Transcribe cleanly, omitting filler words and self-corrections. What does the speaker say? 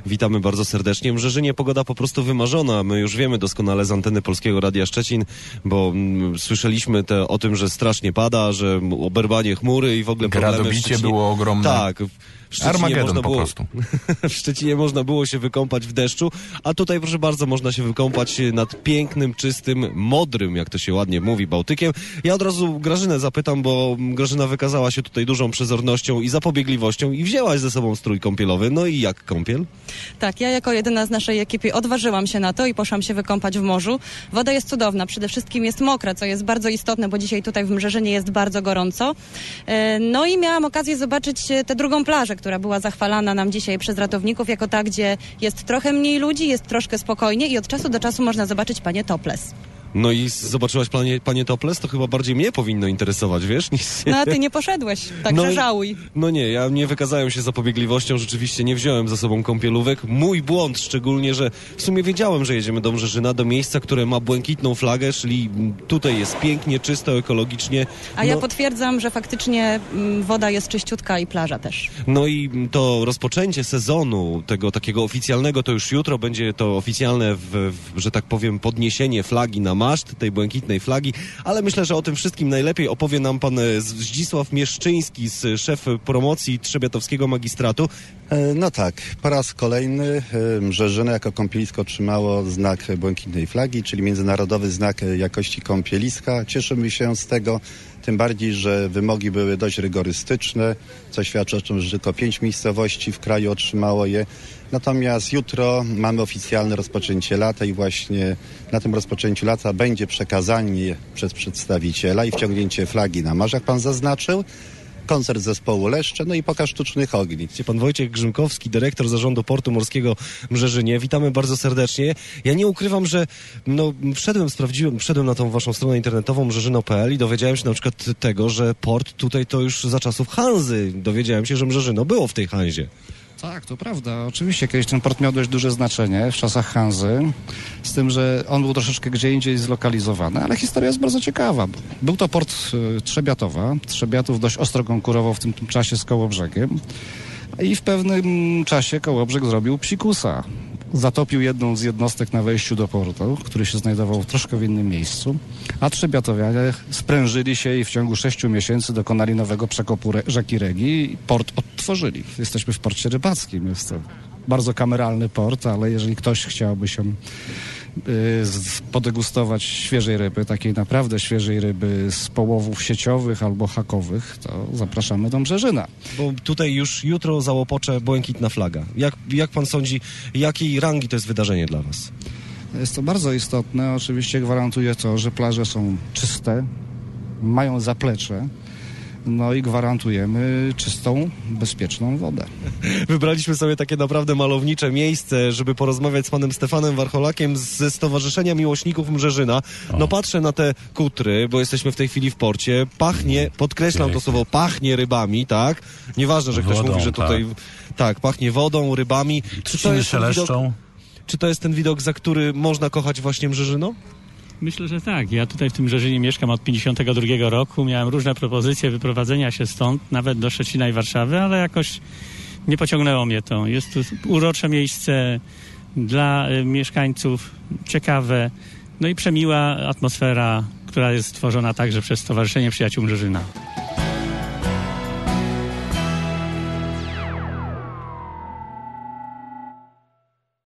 Witamy bardzo serdecznie. W Mrzeżynie pogoda po prostu wymarzona. My już wiemy doskonale z anteny Polskiego Radia Szczecin, bo słyszeliśmy o tym, że strasznie pada, że oberwanie chmury i w ogóle problemy Gradobicie było ogromne. Tak. Armagedon po prostu. W Szczecinie można było się wykąpać w deszczu, a tutaj, proszę bardzo, można się wykąpać nad pięknym, czystym, modrym, jak to się ładnie mówi, Bałtykiem. Ja od razu Grażynę zapytam, bo Grażyna wykazała się tutaj dużą przezornością i zapobiegliwością i wzięłaś ze sobą strój kąpielowy. No i jak kąpiel? Tak, ja jako jedyna z naszej ekipy odważyłam się na to i poszłam się wykąpać w morzu. Woda jest cudowna, przede wszystkim jest mokra, co jest bardzo istotne, bo dzisiaj tutaj w Mrzeżynie jest bardzo gorąco. No i miałam okazję zobaczyć tę drugą plażę, która była zachwalana nam dzisiaj przez ratowników jako ta, gdzie jest trochę mniej ludzi, jest troszkę spokojnie i od czasu do czasu można zobaczyć panie topless. No i zobaczyłaś panie topless? To chyba bardziej mnie powinno interesować, wiesz? No a ty nie poszedłeś, także żałuj. No nie, ja nie wykazałem się zapobiegliwością, rzeczywiście nie wziąłem za sobą kąpielówek. Mój błąd, szczególnie, że w sumie wiedziałem, że jedziemy do Mrzeżyna, do miejsca, które ma błękitną flagę, czyli tutaj jest pięknie, czysto, ekologicznie. A ja potwierdzam, że faktycznie woda jest czyściutka i plaża też. No i to rozpoczęcie sezonu, tego takiego oficjalnego, to już jutro będzie to oficjalne, że tak powiem, podniesienie flagi na maszt, tej błękitnej flagi, ale myślę, że o tym wszystkim najlepiej opowie nam pan Zdzisław Mieszczyński, szef promocji Trzebiatowskiego Magistratu. No tak, po raz kolejny Mrzeżyna jako kąpielisko otrzymało znak błękitnej flagi, czyli międzynarodowy znak jakości kąpieliska. Cieszymy się z tego, tym bardziej, że wymogi były dość rygorystyczne, co świadczy o tym, że tylko 5 miejscowości w kraju otrzymało je. Natomiast jutro mamy oficjalne rozpoczęcie lata i właśnie na tym rozpoczęciu lata będzie przekazanie przez przedstawiciela i wciągnięcie flagi na morze, jak pan zaznaczył. Koncert zespołu Leszcze, no i pokaz sztucznych ogni. Pan Wojciech Grzymkowski, dyrektor zarządu Portu Morskiego Mrzeżynie. Witamy bardzo serdecznie. Ja nie ukrywam, że wszedłem na tą waszą stronę internetową mrzeżyno.pl i dowiedziałem się na przykład tego, że port tutaj to już za czasów Hanzy. Dowiedziałem się, że Mrzeżyno było w tej Hanzie. Tak, to prawda. Oczywiście kiedyś ten port miał dość duże znaczenie w czasach Hanzy, z tym, że on był troszeczkę gdzie indziej zlokalizowany, ale historia jest bardzo ciekawa. Był to port Trzebiatowa. Trzebiatów dość ostro konkurował w tym czasie z Kołobrzegiem i w pewnym czasie Kołobrzeg zrobił psikusa. Zatopił jedną z jednostek na wejściu do portu, który się znajdował troszkę w innym miejscu, a Trzebiatowianie sprężyli się i w ciągu 6 miesięcy dokonali nowego przekopu rzeki Regi i port odtworzyli. Jesteśmy w porcie rybackim, jest to bardzo kameralny port, ale jeżeli ktoś chciałby się podegustować świeżej ryby, takiej naprawdę świeżej ryby z połowów sieciowych albo hakowych, to zapraszamy do Mrzeżyna. Bo tutaj już jutro załopocze błękitna flaga. Jak pan sądzi, jakiej rangi to jest wydarzenie dla was? Jest to bardzo istotne. Oczywiście gwarantuje to, że plaże są czyste, mają zaplecze, no i gwarantujemy czystą, bezpieczną wodę. Wybraliśmy sobie takie naprawdę malownicze miejsce, żeby porozmawiać z panem Stefanem Warcholakiem ze Stowarzyszenia Miłośników Mrzeżyna. No patrzę na te kutry, bo jesteśmy w tej chwili w porcie. Pachnie, podkreślam to słowo, pachnie rybami, tak? Nieważne, że ktoś mówi, że tutaj tak, pachnie wodą, rybami. Czy to jest ten widok, za który można kochać właśnie Mrzeżyno? Myślę, że tak. Ja tutaj w tym Mrzeżynie mieszkam od 52 roku. Miałem różne propozycje wyprowadzenia się stąd, nawet do Szczecina i Warszawy, ale jakoś nie pociągnęło mnie to. Jest tu urocze miejsce dla mieszkańców, ciekawe, no i przemiła atmosfera, która jest stworzona także przez Stowarzyszenie Przyjaciół Mrzeżyna.